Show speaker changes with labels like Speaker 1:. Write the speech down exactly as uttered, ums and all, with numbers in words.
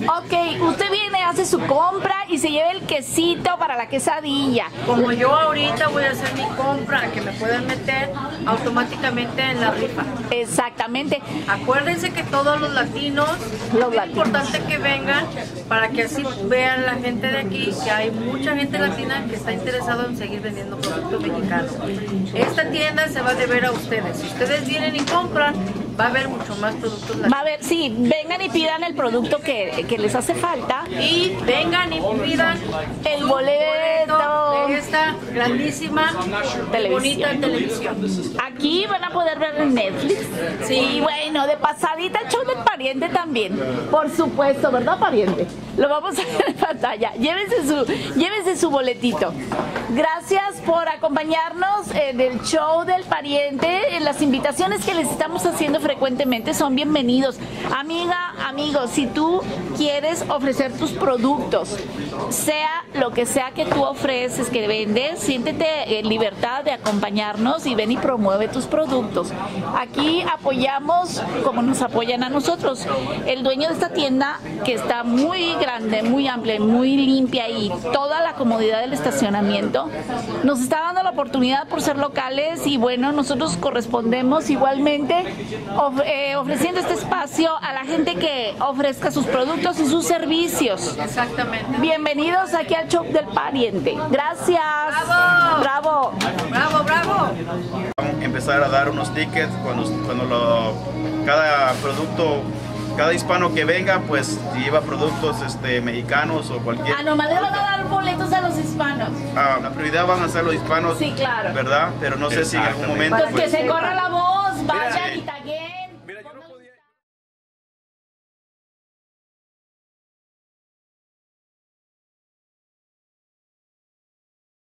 Speaker 1: Ok, usted viene, hace su compra y se lleva el quesito para la quesadilla.
Speaker 2: Como yo ahorita voy a hacer mi compra, que me pueden meter automáticamente en la rifa.
Speaker 1: Exactamente.
Speaker 2: Acuérdense que todos los latinos,
Speaker 1: Los
Speaker 2: es
Speaker 1: latinos.
Speaker 2: importante que vengan para que así vean la gente de aquí, que hay mucha gente latina que está interesada en seguir vendiendo producto mexicano. Esta tienda se va a deber a ustedes. Si ustedes vienen y compran, va a haber mucho más productos latinos.
Speaker 1: Va a ver, sí, vengan y pidan el producto que, que les hace falta.
Speaker 2: Y vengan y pidan
Speaker 1: El
Speaker 2: su
Speaker 1: boleto
Speaker 2: de esta grandísima,
Speaker 1: Televisión.
Speaker 2: bonita televisión.
Speaker 1: Aquí van a poder ver en Netflix.
Speaker 2: Sí.
Speaker 1: Y bueno, de pasadita el show del pariente también. Por supuesto, ¿verdad, pariente? Lo vamos a ver en pantalla. Llévense su, llévense su boletito. Gracias por acompañarnos en el show del pariente. En las invitaciones que les estamos haciendo frecuentemente son bienvenidos. Amiga, amigo, si tú quieres ofrecer tus productos, sea lo que sea que tú ofreces, que vendes, siéntete en libertad de acompañarnos y ven y promueve tus productos. Aquí apoyamos como nos apoyan a nosotros. El dueño de esta tienda, que está muy grande, muy amplia, muy limpia y toda la comodidad del estacionamiento, nos está dando la oportunidad por ser locales y bueno, nosotros correspondemos igualmente of eh, ofreciendo este espacio a la gente que ofrezca sus productos y sus servicios.
Speaker 2: Exactamente.
Speaker 1: Bienvenidos aquí al show del pariente. Gracias.
Speaker 2: ¡Bravo!
Speaker 1: Bravo.
Speaker 2: Bravo, bravo.
Speaker 3: Empezar a dar unos tickets cuando, cuando lo, cada producto, cada hispano que venga, pues lleva productos este, mexicanos o cualquier.
Speaker 1: Ah, nomás le van a dar boletos a los hispanos.
Speaker 3: Ah, la prioridad van a ser los hispanos,
Speaker 1: Sí, claro.
Speaker 3: ¿verdad? Pero no sé si en algún momento.
Speaker 1: Pues que
Speaker 3: pues,
Speaker 1: se corra la voz, vayan
Speaker 3: Mira,
Speaker 1: y taguen